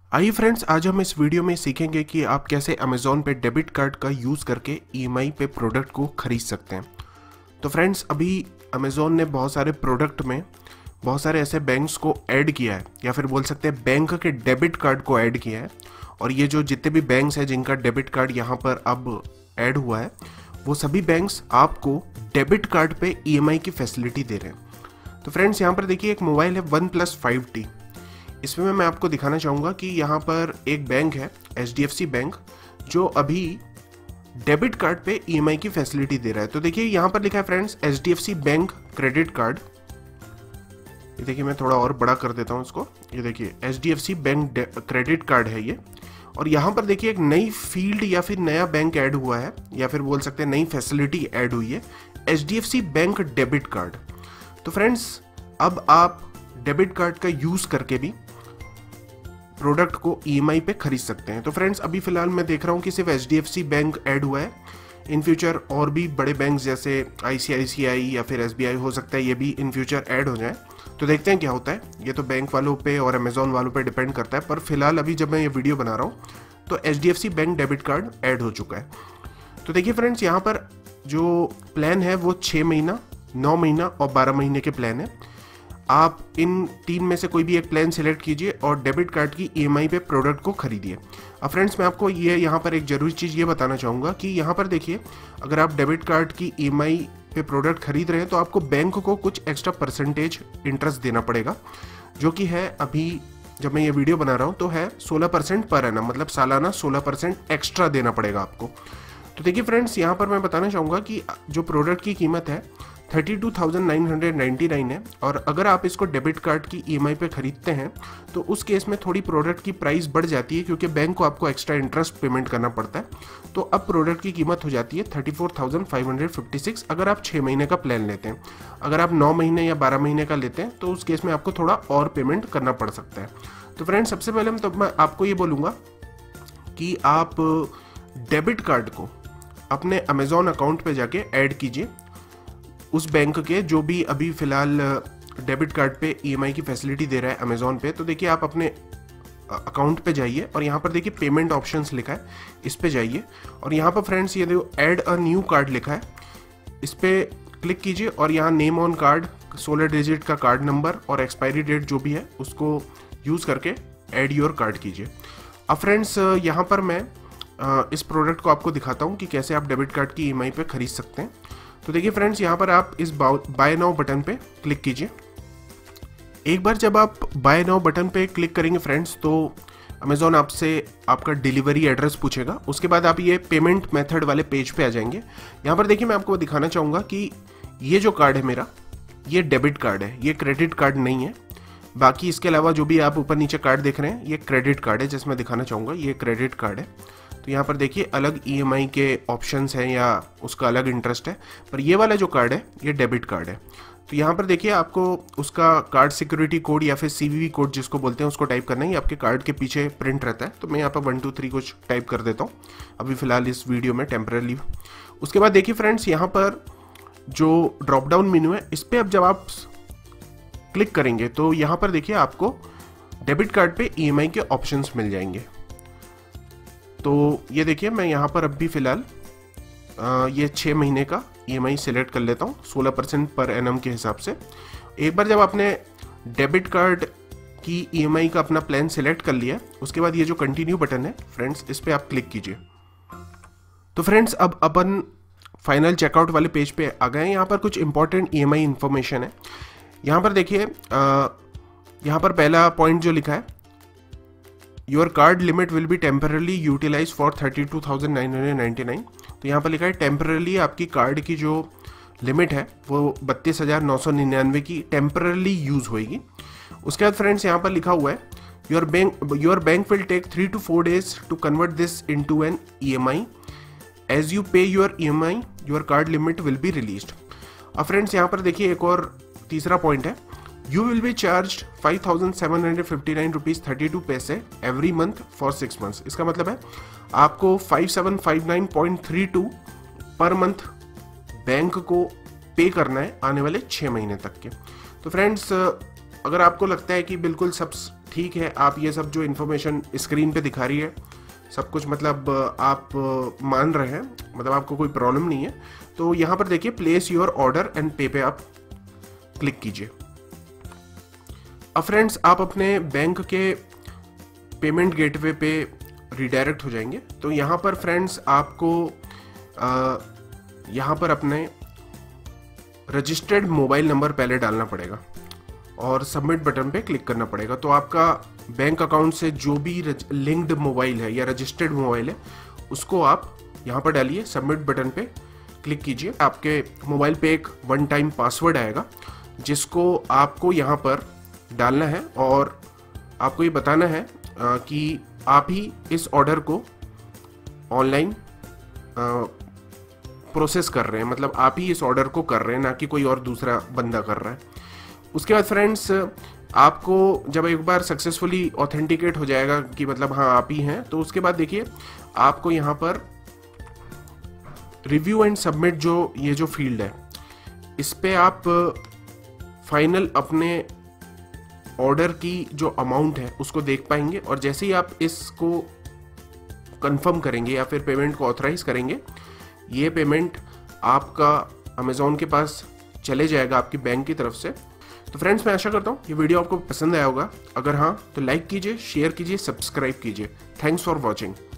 आइए फ्रेंड्स, आज हम इस वीडियो में सीखेंगे कि आप कैसे अमेज़ॉन पे डेबिट कार्ड का यूज़ करके ईएमआई पे प्रोडक्ट को खरीद सकते हैं। तो फ्रेंड्स, अभी अमेज़ॉन ने बहुत सारे प्रोडक्ट में बहुत सारे ऐसे बैंक्स को ऐड किया है, या फिर बोल सकते हैं बैंक के डेबिट कार्ड को ऐड किया है। और ये जो जितने भी बैंक्स हैं जिनका डेबिट कार्ड यहाँ पर अब ऐड हुआ है, वो सभी बैंक्स आपको डेबिट कार्ड पे ईएमआई की फैसिलिटी दे रहे हैं। तो फ्रेंड्स, यहाँ पर देखिए एक मोबाइल है OnePlus 5T। इसमें मैं आपको दिखाना चाहूँगा कि यहाँ पर एक बैंक है HDFC बैंक, जो अभी डेबिट कार्ड पे ईएमआई की फैसिलिटी दे रहा है। तो देखिए यहाँ पर लिखा है friends HDFC bank credit card. ये देखिए, मैं थोड़ा और बड़ा कर देता हूँ इसको। ये देखिए HDFC बैंक क्रेडिट कार्ड है ये। और यहाँ पर देखिए एक नई फील्ड या फिर नया बैंक ऐड हुआ है, या फिर बोल सकते हैं नई फैसिलिटी ऐड हुई है, HDFC बैंक डेबिट कार्ड। तो फ्रेंड्स, अब आप डेबिट कार्ड का यूज़ करके भी प्रोडक्ट को ईएमआई पे खरीद सकते हैं। तो फ्रेंड्स, अभी फिलहाल मैं देख रहा हूँ कि सिर्फ HDFC बैंक ऐड हुआ है। इन फ्यूचर और भी बड़े बैंक जैसे ICICI या फिर SBI हो सकता है ये भी इन फ्यूचर ऐड हो जाए। तो देखते हैं क्या होता है। ये तो बैंक वालों पे और अमेज़ॉन वालों पे डिपेंड करता है, पर फिलहाल अभी जब मैं ये वीडियो बना रहा हूँ तो HDFC bank debit card add हो चुका है। तो देखिए फ्रेंड्स, यहाँ पर जो प्लान है वो 6 महीना, 9 महीना और 12 महीने के प्लान है। आप इन तीन में से कोई भी एक प्लान सिलेक्ट कीजिए और डेबिट कार्ड की ईएमआई पे प्रोडक्ट को खरीदिए। अब फ्रेंड्स, मैं आपको ये यहाँ पर एक ज़रूरी चीज़ ये बताना चाहूँगा कि यहाँ पर देखिए, अगर आप डेबिट कार्ड की ईएमआई पे प्रोडक्ट खरीद रहे हैं तो आपको बैंक को कुछ एक्स्ट्रा परसेंटेज इंटरेस्ट देना पड़ेगा, जो कि है अभी जब मैं ये वीडियो बना रहा हूँ तो है 16% पर एनम, मतलब सालाना 16% एक्स्ट्रा देना पड़ेगा आपको। तो देखिए फ्रेंड्स, यहाँ पर मैं बताना चाहूँगा कि जो प्रोडक्ट की कीमत है 32,999 है, और अगर आप इसको डेबिट कार्ड की ईएमआई पे खरीदते हैं तो उस केस में थोड़ी प्रोडक्ट की प्राइस बढ़ जाती है, क्योंकि बैंक को आपको एक्स्ट्रा इंटरेस्ट पेमेंट करना पड़ता है। तो अब प्रोडक्ट की कीमत हो जाती है 34,556 अगर आप 6 महीने का प्लान लेते हैं। अगर आप 9 महीने या 12 महीने का लेते हैं तो उस केस में आपको थोड़ा और पेमेंट करना पड़ सकता है। तो फ्रेंड्स, सबसे पहले मैं आपको ये बोलूँगा कि आप डेबिट कार्ड को अपने अमेज़ॉन अकाउंट पे जाके ऐड कीजिए, उस बैंक के जो भी अभी फिलहाल डेबिट कार्ड पे ईएमआई की फैसिलिटी दे रहा है अमेज़ॉन पे। तो देखिए, आप अपने अकाउंट पे जाइए और यहाँ पर देखिए पेमेंट ऑप्शंस लिखा है, इस पे जाइए और यहाँ पर फ्रेंड्स ये देखो ऐड अ न्यू कार्ड लिखा है, इस पे क्लिक कीजिए और यहाँ नेम ऑन कार्ड, 16 डिजिट का कार्ड नंबर और एक्सपायरी डेट जो भी है उसको यूज़ करके ऐड योर कार्ड कीजिए। अब फ्रेंड्स, यहाँ पर मैं इस प्रोडक्ट को आपको दिखाता हूँ कि कैसे आप डेबिट कार्ड की ईएमआई पे खरीद सकते हैं। तो देखिए फ्रेंड्स, यहाँ पर आप इस बाय नाउ बटन पे क्लिक कीजिए। एक बार जब आप बाय नाउ बटन पे क्लिक करेंगे फ्रेंड्स, तो अमेज़ॉन आपसे आपका डिलीवरी एड्रेस पूछेगा। उसके बाद आप ये पेमेंट मेथड वाले पेज पे आ जाएंगे। यहाँ पर देखिए, मैं आपको दिखाना चाहूँगा कि ये जो कार्ड है मेरा, ये डेबिट कार्ड है, ये क्रेडिट कार्ड नहीं है। बाकी इसके अलावा जो भी आप ऊपर नीचे कार्ड देख रहे हैं, ये क्रेडिट कार्ड है, जिसमें दिखाना चाहूँगा ये क्रेडिट कार्ड है। तो यहाँ पर देखिए अलग ईएमआई के ऑप्शंस हैं या उसका अलग इंटरेस्ट है, पर ये वाला जो कार्ड है ये डेबिट कार्ड है। तो यहाँ पर देखिए आपको उसका कार्ड सिक्योरिटी कोड या फिर CVV कोड जिसको बोलते हैं उसको टाइप करना है। ये आपके कार्ड के पीछे प्रिंट रहता है। तो मैं यहाँ पर 1 2 3 कुछ टाइप कर देता हूँ अभी फिलहाल इस वीडियो में टेम्पररी। उसके बाद देखिए फ्रेंड्स, यहाँ पर जो ड्रॉप डाउन मेन्यू है, इस पर अब जब आप क्लिक करेंगे तो यहाँ पर देखिए आपको डेबिट कार्ड पे ईएमआई के ऑप्शंस मिल जाएंगे। तो ये देखिए, मैं यहाँ पर अब भी फिलहाल ये 6 महीने का ईएमआई सिलेक्ट कर लेता हूँ 16% पर एनम के हिसाब से। एक बार जब आपने डेबिट कार्ड की ईएमआई का अपना प्लान सिलेक्ट कर लिया, उसके बाद ये जो कंटिन्यू बटन है फ्रेंड्स, इस पर आप क्लिक कीजिए। तो फ्रेंड्स, अब अपन फाइनल चेकआउट वाले पेज पे आ गए हैं। यहाँ पर कुछ इंपॉर्टेंट ईएमआई इन्फॉर्मेशन है। यहाँ पर देखिए, यहाँ पर पहला पॉइंट जो लिखा है, your card limit will be temporarily utilize for 32,999। तो यहाँ पर लिखा है टेम्परली आपकी कार्ड की जो लिमिट है वो 32,999 की टेम्परली यूज होगी। उसके बाद फ्रेंड्स, यहाँ पर लिखा हुआ है your bank will take 3 to 4 days to convert this into an EMI। As you pay your EMI your card limit will be released. अब फ्रेंड्स, यहाँ पर देखिए एक और तीसरा पॉइंट है, You will be charged 5,759 rupees 32 पैसे एवरी मंथ फॉर 6 months। इसका मतलब है आपको 5759.32 पर मंथ बैंक को पे करना है आने वाले 6 महीने तक के। तो फ्रेंड्स, अगर आपको लगता है कि बिल्कुल सब ठीक है, आप ये सब जो इन्फॉर्मेशन स्क्रीन पे दिखा रही है सब कुछ मतलब आप मान रहे हैं, मतलब आपको कोई प्रॉब्लम नहीं है। तो यहाँ पर देखिए प्लेस योर ऑर्डर एंड पे पे आप क्लिक कीजिए। अब फ्रेंड्स आप अपने बैंक के पेमेंट गेटवे पे रिडायरेक्ट हो जाएंगे। तो यहाँ पर फ्रेंड्स आपको यहाँ पर अपने रजिस्टर्ड मोबाइल नंबर पहले डालना पड़ेगा और सबमिट बटन पे क्लिक करना पड़ेगा। तो आपका बैंक अकाउंट से जो भी लिंक्ड मोबाइल है या रजिस्टर्ड मोबाइल है उसको आप यहाँ पर डालिए, सबमिट बटन पे क्लिक कीजिए। आपके मोबाइल पे एक वन टाइम पासवर्ड आएगा जिसको आपको यहाँ पर डालना है और आपको ये बताना है कि आप ही इस ऑर्डर को ऑनलाइन प्रोसेस कर रहे हैं, मतलब आप ही इस ऑर्डर को कर रहे हैं, ना कि कोई और दूसरा बंदा कर रहा है। उसके बाद फ्रेंड्स आपको जब एक बार सक्सेसफुली ऑथेंटिकेट हो जाएगा कि मतलब हाँ आप ही हैं, तो उसके बाद देखिए आपको यहाँ पर रिव्यू एंड सबमिट जो ये जो फील्ड है इस पे आप फाइनल अपने ऑर्डर की जो अमाउंट है उसको देख पाएंगे। और जैसे ही आप इसको कंफर्म करेंगे या फिर पेमेंट को ऑथराइज करेंगे, ये पेमेंट आपका अमेज़ॉन के पास चले जाएगा आपकी बैंक की तरफ से। तो फ्रेंड्स मैं आशा करता हूँ ये वीडियो आपको पसंद आया होगा। अगर हाँ तो लाइक कीजिए, शेयर कीजिए, सब्सक्राइब कीजिए। Thanks for watching.